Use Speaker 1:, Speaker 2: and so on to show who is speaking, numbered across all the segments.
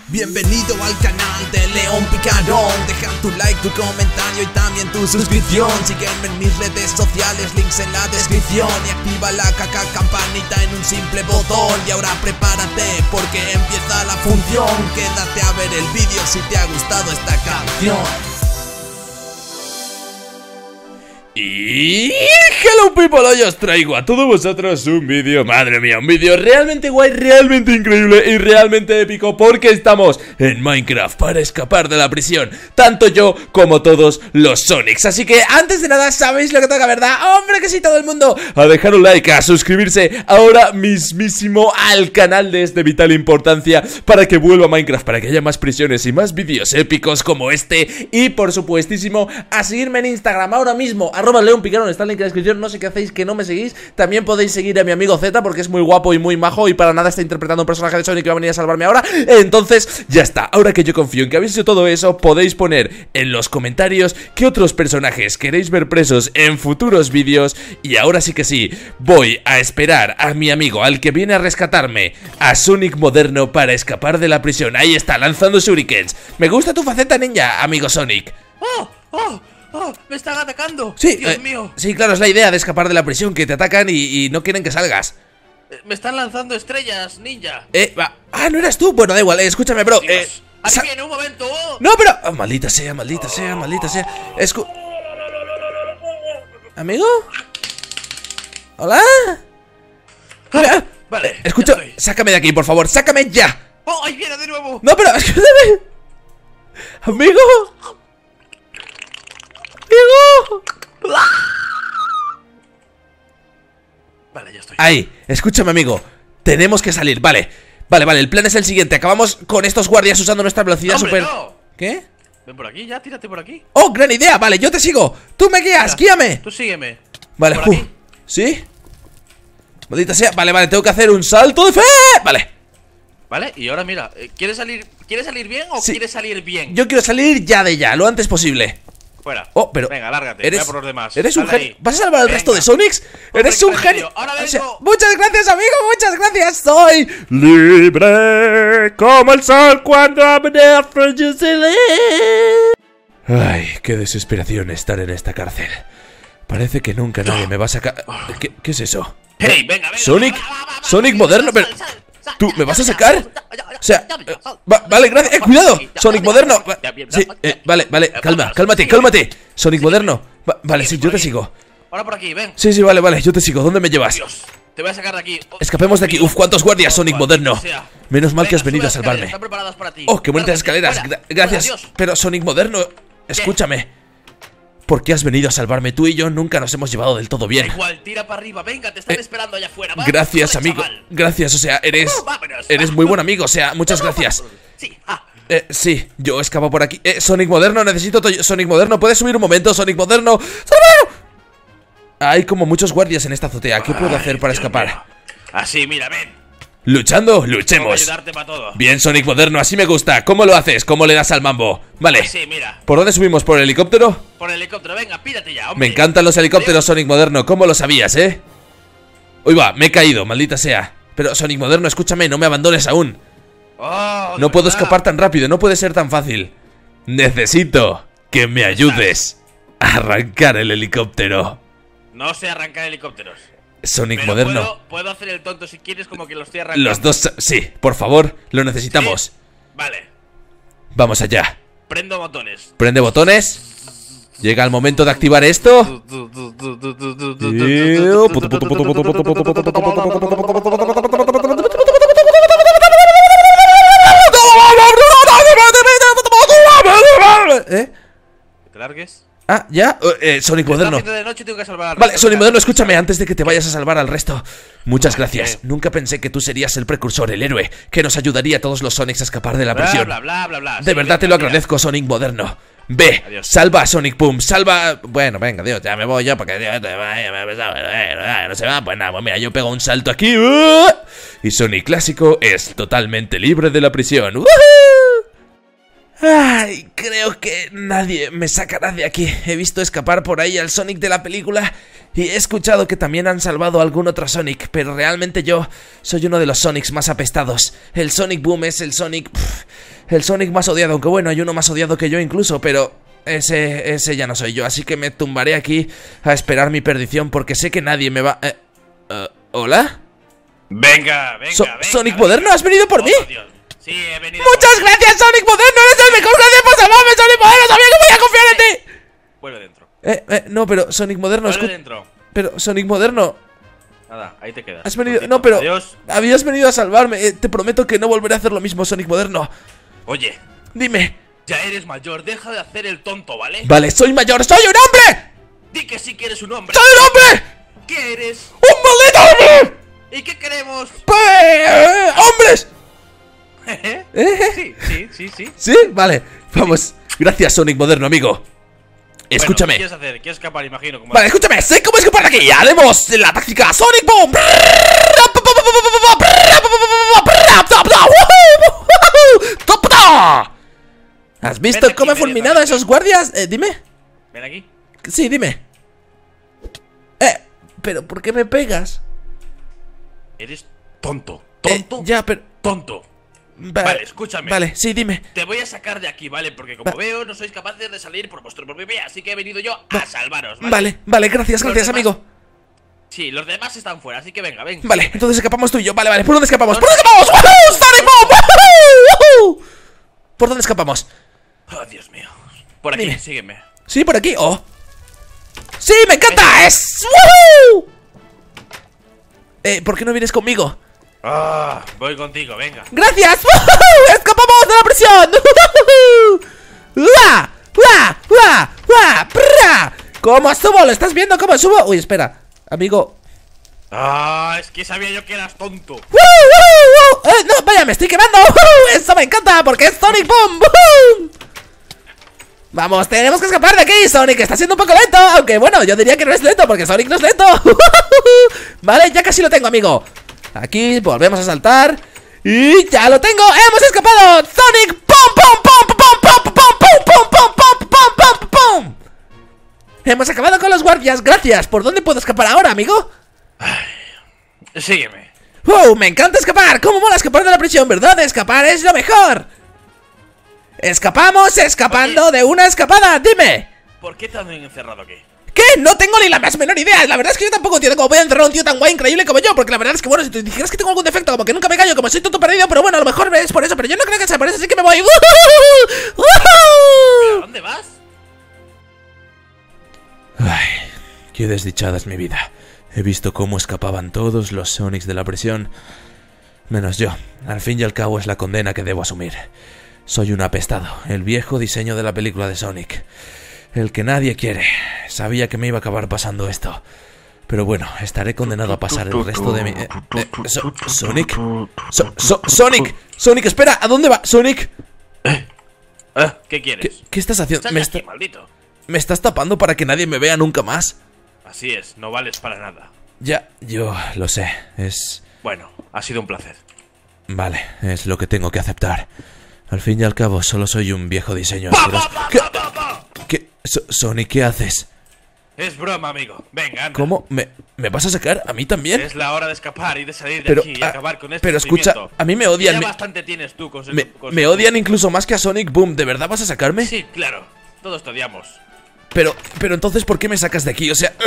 Speaker 1: Bienvenido al canal de León Picarón. Deja tu like, tu comentario y también tu suscripción. Sígueme en mis redes sociales, links en la descripción. Y activa la campanita en un simple botón. Y ahora prepárate porque empieza la función. Quédate a ver el vídeo si te ha gustado esta canción. Y hello people, hoy os traigo a todos vosotros un vídeo, madre mía, un vídeo realmente guay, realmente increíble y realmente épico, porque estamos en Minecraft para escapar de la prisión, tanto yo como todos los Sonics. Así que antes de nada, ¿sabéis lo que toca, verdad? Hombre, que sí, todo el mundo a dejar un like, a suscribirse ahora mismísimo al canal de vital importancia para que vuelva Minecraft, para que haya más prisiones y más vídeos épicos como este. Y por supuestísimo a seguirme en Instagram ahora mismo, @León Picarón, está el link en la descripción. No sé qué hacéis que no me seguís. También podéis seguir a mi amigo Z porque es muy guapo y muy majo y para nada está interpretando un personaje de Sonic que va a venir a salvarme ahora. Entonces, ya está. Ahora que yo confío en que habéis hecho todo eso, podéis poner en los comentarios qué otros personajes queréis ver presos en futuros vídeos. Y ahora sí que sí, voy a esperar a mi amigo, al que viene a rescatarme, a Sonic moderno, para escapar de la prisión. Ahí está, lanzando shurikens. Me gusta tu faceta ninja, amigo Sonic.
Speaker 2: ¡Oh! ¡Me están atacando!
Speaker 1: Sí,
Speaker 2: ¡Dios mío!
Speaker 1: Sí, claro, es la idea de escapar de la prisión, que te atacan y no quieren que salgas.
Speaker 2: Me están lanzando estrellas, ninja.
Speaker 1: No eras tú. Bueno, da igual, escúchame, bro.
Speaker 2: Ahí viene, un momento.
Speaker 1: No, pero... maldita sea, maldita sea, maldita sea. ¿Amigo? ¿Hola?
Speaker 2: Vale,
Speaker 1: escucha, sácame de aquí, por favor, sácame ya.
Speaker 2: ¡Oh, ahí viene de nuevo!
Speaker 1: No, pero, escúchame. ¿Amigo?
Speaker 2: Vale, ya estoy.
Speaker 1: Ahí, escúchame, amigo. Tenemos que salir, vale. Vale, el plan es el siguiente. Acabamos con estos guardias usando nuestra velocidad super...
Speaker 2: No.
Speaker 1: ¿Qué?
Speaker 2: Ven por aquí, ya, tírate por aquí.
Speaker 1: ¡Oh, gran idea! Vale, yo te sigo. Tú me guías, guíame.
Speaker 2: Tú sígueme.
Speaker 1: Vale,
Speaker 2: ¿Por aquí?
Speaker 1: ¿sí? Maldita sea, vale, tengo que hacer un salto de fe. Vale,
Speaker 2: y ahora mira, ¿quieres salir bien o
Speaker 1: sí,
Speaker 2: quieres salir bien?
Speaker 1: yo quiero salir ya de ya, lo antes posible.
Speaker 2: Fuera.
Speaker 1: Oh, pero...
Speaker 2: venga, lárgate, voy a por los demás.
Speaker 1: ¿Eres un genio?
Speaker 2: Ahí.
Speaker 1: ¿Vas a salvar al resto de Sonics?
Speaker 2: Hombre,
Speaker 1: ¡Eres un genio!
Speaker 2: Ahora vengo.
Speaker 1: O sea, muchas gracias, amigo, muchas gracias. Soy libre como el sol cuando amanece. Ay, qué desesperación estar en esta cárcel. Parece que nunca nadie me va a sacar... ¿Qué es eso?
Speaker 2: Hey, venga.
Speaker 1: ¿Sonic? ¿Sonic moderno? Pero... ¿Tú me vas a sacar? O sea... vale, gracias. ¡Cuidado! ¡Sonic moderno! Sí, vale, cálmate. Sonic moderno. Vale, sí, yo te sigo.
Speaker 2: Ahora por aquí, ven.
Speaker 1: Sí, vale, yo te sigo. ¿Dónde me llevas?
Speaker 2: Dios, te voy a sacar de aquí.
Speaker 1: Escapemos de aquí. Uf, ¿cuántos guardias, Sonic moderno? Menos mal que has venido a salvarme.
Speaker 2: Están preparadas para ti.
Speaker 1: Oh, qué bonitas escaleras. Gracias. Pero, Sonic moderno, escúchame. ¿Por qué has venido a salvarme? Tú y yo nunca nos hemos llevado del todo bien.
Speaker 2: Da igual, tira para arriba, venga, te están esperando allá afuera.
Speaker 1: Gracias, amigo. Gracias, o sea, eres muy buen amigo, o sea, muchas gracias.
Speaker 2: Sí,
Speaker 1: sí, yo escapo por aquí. Sonic moderno, necesito Sonic moderno. ¿Puedes subir un momento, Sonic moderno? Hay como muchos guardias en esta azotea. ¿Qué puedo hacer para escapar?
Speaker 2: Así, mira, ven.
Speaker 1: Luchando, luchemos.
Speaker 2: Ayudarte para todo.
Speaker 1: Bien, Sonic moderno, así me gusta. ¿Cómo lo haces? ¿Cómo le das al mambo? Vale.
Speaker 2: Sí, mira.
Speaker 1: ¿Por dónde subimos? ¿Por el helicóptero?
Speaker 2: Por el helicóptero, venga, pírate ya, hombre.
Speaker 1: Me encantan los helicópteros, Sonic moderno. ¿Cómo lo sabías, Uy, va, me he caído, maldita sea. Pero, Sonic moderno, escúchame, no me abandones aún. No puedo escapar tan rápido, no puede ser tan fácil. Necesito que me ayudes a arrancar el helicóptero.
Speaker 2: No sé arrancar helicópteros.
Speaker 1: Sonic
Speaker 2: pero
Speaker 1: moderno.
Speaker 2: Puedo hacer el tonto si quieres, como que lo estoy arrancando.
Speaker 1: Los dos, sí, por favor, lo necesitamos.
Speaker 2: ¿Sí? Vale.
Speaker 1: Vamos allá.
Speaker 2: Prendo botones.
Speaker 1: Prende botones. Llega el momento de activar esto.
Speaker 2: ¿Que te largues?
Speaker 1: ¿Ya? Sonic moderno.
Speaker 2: De noche, tengo que salvar
Speaker 1: vale, Sonic moderno, escúchame antes de que te vayas a salvar al resto. Muchas gracias. Nunca pensé que tú serías el precursor, el héroe, que nos ayudaría a todos los Sonics a escapar de la prisión.
Speaker 2: Bla.
Speaker 1: De verdad te lo agradezco, Sonic moderno. Ve,
Speaker 2: adiós.
Speaker 1: Salva a Sonic Boom, salva... Bueno, venga, Dios, ya me voy yo porque... no se va, pues nada, pues mira, yo pego un salto aquí. Y Sonic clásico es totalmente libre de la prisión. Ay, creo que nadie me sacará de aquí. He visto escapar por ahí al Sonic de la película y he escuchado que también han salvado a algún otro Sonic, pero realmente yo soy uno de los Sonics más apestados. El Sonic Boom es el Sonic... El Sonic más odiado, aunque bueno, hay uno más odiado que yo incluso, pero ese ya no soy yo. Así que me tumbaré aquí a esperar mi perdición porque sé que nadie me va... ¿Hola?
Speaker 2: Venga, venga.
Speaker 1: Sonic Moderno, ¿has venido por mí?
Speaker 2: Dios. Sí, he venido.
Speaker 1: ¡Muchas gracias, Sonic Moderno! ¡Eres el mejor! ¡Gracias por salvarme, Sonic Moderno! ¡Sabía que voy a confiar en ti!
Speaker 2: Vuelve dentro.
Speaker 1: No, pero Sonic Moderno...
Speaker 2: Vuelve dentro.
Speaker 1: Pero Sonic Moderno...
Speaker 2: Nada, ahí te quedas.
Speaker 1: Has venido... No, pero...
Speaker 2: Adiós.
Speaker 1: Habías venido a salvarme. Te prometo que no volveré a hacer lo mismo, Sonic Moderno.
Speaker 2: Oye,
Speaker 1: Dime.
Speaker 2: ya eres mayor, deja de hacer el tonto, ¿vale?
Speaker 1: Vale, soy mayor, ¡soy un hombre!
Speaker 2: Di que sí que eres un hombre.
Speaker 1: ¡Soy un hombre!
Speaker 2: ¿Qué eres?
Speaker 1: ¡Un maldito hombre!
Speaker 2: ¿Y qué queremos?
Speaker 1: ¡Hombres!
Speaker 2: Sí.
Speaker 1: ¿Sí? Vale, vamos. Gracias, Sonic Moderno, amigo. Escúchame.
Speaker 2: Bueno, ¿qué quieres hacer? ¿Quieres escapar? Imagino. Como
Speaker 1: Vale, escúchame, sé cómo escapar de aquí. Haremos la táctica Sonic Boom. ¿Has visto
Speaker 2: Ven aquí,
Speaker 1: cómo he
Speaker 2: ven
Speaker 1: fulminado a
Speaker 2: aquí.
Speaker 1: esos guardias? Dime.
Speaker 2: Ven aquí.
Speaker 1: Sí, dime. Pero ¿por qué me pegas?
Speaker 2: Eres tonto. ¿Tonto?
Speaker 1: Ya, pero...
Speaker 2: Tonto. Vale, escúchame.
Speaker 1: Vale, sí, dime.
Speaker 2: Te voy a sacar de aquí, ¿vale? Porque como veo, no sois capaces de salir por vuestro propio pie. Así que he venido yo a salvaros, ¿vale?
Speaker 1: Vale, gracias,
Speaker 2: Los demás-
Speaker 1: amigo.
Speaker 2: Sí, los demás están fuera, así que venga, ven.
Speaker 1: Vale, entonces escapamos tú y yo. Vale, ¿por dónde escapamos? ¿Por dónde escapamos? ¡Woohoo! ¡Sonic Boom! ¡Woohoo! ¿Por dónde escapamos?
Speaker 2: Oh, Dios mío. Por aquí,
Speaker 1: Dime.
Speaker 2: sígueme.
Speaker 1: Sí, por aquí. ¡Oh! ¡Sí, me encanta! ¡Es... ¡Woohoo! ¿Por qué no vienes conmigo?
Speaker 2: Ah, voy contigo, venga.
Speaker 1: ¡Gracias! ¡Woohoo! ¡Escapamos de la prisión! ¡Woohoo! ¡Ua! ¡Ua! ¡Ua! ¡Ua! ¡Prra! ¿Cómo subo? ¿Lo estás viendo cómo subo? Uy, espera, amigo.
Speaker 2: Ah, es que sabía yo que eras tonto.
Speaker 1: No, vaya, me estoy quemando. Eso me encanta porque es Sonic Boom. Vamos, tenemos que escapar de aquí. Sonic está siendo un poco lento, aunque bueno, yo diría que no es lento porque Sonic no es lento. Vale, ya casi lo tengo, amigo. Aquí volvemos a saltar y ya lo tengo. ¡Hemos escapado! Sonic Pum Pum Pum Pum Pum Pum Pum Pum Pum Pum Pum Pum Pum. Hemos acabado con los guardias. Gracias. ¿Por dónde puedo escapar ahora, amigo?
Speaker 2: Sígueme.
Speaker 1: Me encanta escapar. ¿Cómo mola escapar de la prisión, verdad? Escapar es lo mejor. Escapamos escapando de una escapada. Dime.
Speaker 2: ¿Por qué te han encerrado aquí?
Speaker 1: ¿Qué? No tengo ni la más menor idea. La verdad es que yo tampoco entiendo cómo voy a encerrar a un tío tan guay increíble como yo. Porque la verdad es que bueno, si te dijeras que tengo algún defecto, como que nunca me callo, como soy tonto perdido, pero bueno, a lo mejor es por eso. Pero yo no creo que sea por eso, así que me voy.
Speaker 2: ¿A dónde vas?
Speaker 1: Ay, qué desdichada es mi vida. He visto cómo escapaban todos los Sonics de la prisión, menos yo. Al fin y al cabo es la condena que debo asumir. Soy un apestado, el viejo diseño de la película de Sonic. El que nadie quiere. Sabía que me iba a acabar pasando esto. Pero bueno, estaré condenado a pasar el resto de mi... ¿Sonic? ¡Sonic! ¡Sonic, espera! ¿A dónde va? ¡Sonic!
Speaker 2: ¿Qué quieres?
Speaker 1: ¿Qué estás haciendo?
Speaker 2: Sal de aquí, maldito.
Speaker 1: ¿Me estás tapando para que nadie me vea nunca más?
Speaker 2: Así es, no vales para nada.
Speaker 1: Ya, yo lo sé.
Speaker 2: Bueno, ha sido un placer.
Speaker 1: Vale, es lo que tengo que aceptar. Al fin y al cabo, solo soy un viejo diseño asqueroso. ¿Qué? Sonic, ¿qué haces?
Speaker 2: Es broma, amigo. Venga, anda.
Speaker 1: ¿Cómo? ¿Me vas a sacar? ¿A mí también?
Speaker 2: Es la hora de escapar y de salir de
Speaker 1: Pero,
Speaker 2: aquí y acabar con este
Speaker 1: pero escucha,
Speaker 2: sufrimiento.
Speaker 1: a mí me odian.
Speaker 2: Ya bastante tienes tú con
Speaker 1: Me odian incluso más que a Sonic Boom. ¿De verdad vas a sacarme?
Speaker 2: Sí, claro. Todos te odiamos.
Speaker 1: Pero entonces, ¿por qué me sacas de aquí? O sea...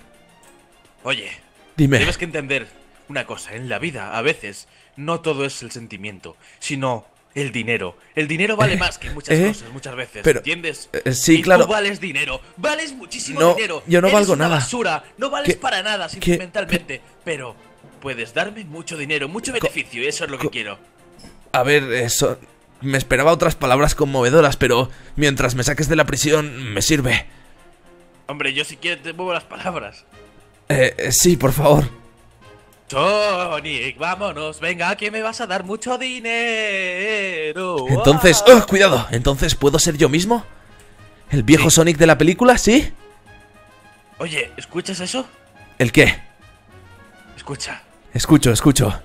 Speaker 2: Oye,
Speaker 1: Dime.
Speaker 2: debes que entender una cosa. En la vida, a veces, no todo es el sentimiento, sino el dinero. El dinero vale más que muchas cosas, muchas veces,
Speaker 1: pero,
Speaker 2: ¿entiendes?
Speaker 1: sí,
Speaker 2: y
Speaker 1: claro.
Speaker 2: tú vales dinero, vales muchísimo
Speaker 1: No,
Speaker 2: dinero.
Speaker 1: yo no
Speaker 2: Eres
Speaker 1: valgo
Speaker 2: una
Speaker 1: nada.
Speaker 2: basura, no vales
Speaker 1: ¿Qué?
Speaker 2: para nada,
Speaker 1: ¿Qué?
Speaker 2: sentimentalmente. Pero puedes darme mucho dinero, mucho beneficio, y eso es lo que quiero.
Speaker 1: A ver, eso... Me esperaba otras palabras conmovedoras, pero mientras me saques de la prisión, me sirve.
Speaker 2: Hombre, yo si quieres te muevo las palabras.
Speaker 1: Sí, por favor.
Speaker 2: Sonic, vámonos, venga, que me vas a dar mucho dinero.
Speaker 1: Entonces, cuidado, entonces ¿puedo ser yo mismo? ¿El viejo
Speaker 2: Sí.
Speaker 1: Sonic de la película? ¿Sí?
Speaker 2: Oye, ¿escuchas eso?
Speaker 1: ¿El qué?
Speaker 2: Escucha.
Speaker 1: Escucho.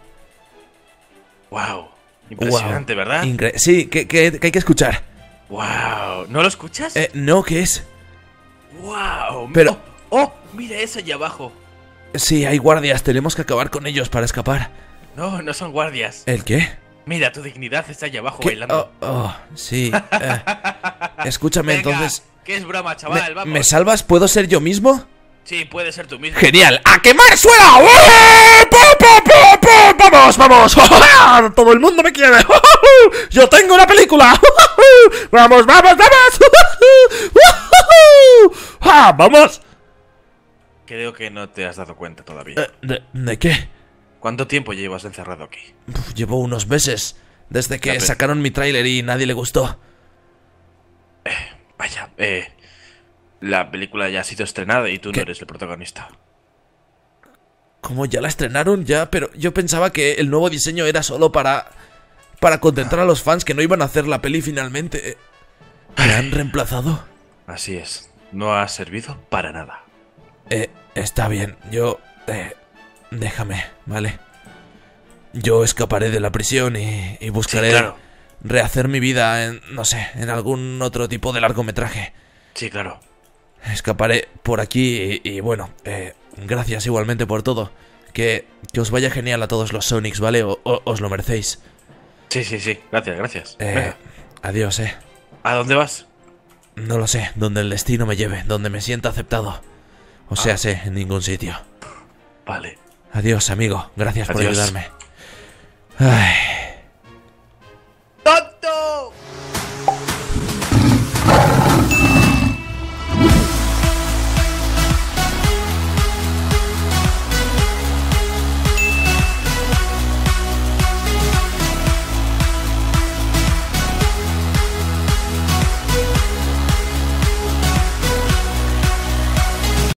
Speaker 2: Wow, impresionante,
Speaker 1: Wow.
Speaker 2: ¿verdad?
Speaker 1: Sí, que hay que escuchar.
Speaker 2: Wow, ¿no lo escuchas?
Speaker 1: No, ¿qué es?
Speaker 2: Wow,
Speaker 1: Pero-
Speaker 2: mira eso allá abajo.
Speaker 1: Sí, hay guardias, tenemos que acabar con ellos para escapar.
Speaker 2: No, no son guardias.
Speaker 1: ¿El qué?
Speaker 2: Mira, tu dignidad está allá abajo
Speaker 1: ¿Qué?
Speaker 2: bailando.
Speaker 1: Sí. Escúchame,
Speaker 2: Venga,
Speaker 1: entonces.
Speaker 2: que es broma, chaval, vamos.
Speaker 1: ¿Me salvas? ¿Puedo ser yo mismo?
Speaker 2: Sí, puede ser tú mismo.
Speaker 1: ¡Genial! ¡A quemar suelo! ¡Vamos, vamos! ¡Todo el mundo me quiere! ¡Yo tengo una película! ¡Vamos, vamos, vamos! ¡Vamos!
Speaker 2: Creo que no te has dado cuenta todavía.
Speaker 1: ¿De qué?
Speaker 2: ¿Cuánto tiempo llevas encerrado aquí?
Speaker 1: Llevo unos meses. Desde que
Speaker 2: Ya, pero-
Speaker 1: sacaron mi tráiler y nadie le gustó.
Speaker 2: Vaya, la película ya ha sido estrenada y tú
Speaker 1: ¿Qué?
Speaker 2: no eres el protagonista.
Speaker 1: ¿Cómo ya la estrenaron? Ya, pero yo pensaba que el nuevo diseño era solo para contentar a los fans, que no iban a hacer la peli finalmente. ¿Me han reemplazado?
Speaker 2: Así es, no ha servido para nada.
Speaker 1: Está bien, yo... déjame, ¿vale? Yo escaparé de la prisión y buscaré
Speaker 2: Sí, claro.
Speaker 1: rehacer mi vida en, no sé, en algún otro tipo de largometraje.
Speaker 2: Sí, claro.
Speaker 1: Escaparé por aquí y bueno, gracias igualmente por todo. Que os vaya genial a todos los Sonics, ¿vale? Os lo merecéis.
Speaker 2: Sí, sí, sí, gracias, gracias. Venga,
Speaker 1: Adiós,
Speaker 2: ¿a dónde vas?
Speaker 1: No lo sé, donde el destino me lleve, donde me sienta aceptado. O sea, sé, en ningún sitio.
Speaker 2: Vale.
Speaker 1: Adiós, amigo. Gracias por
Speaker 2: Adiós.
Speaker 1: ayudarme. Ay.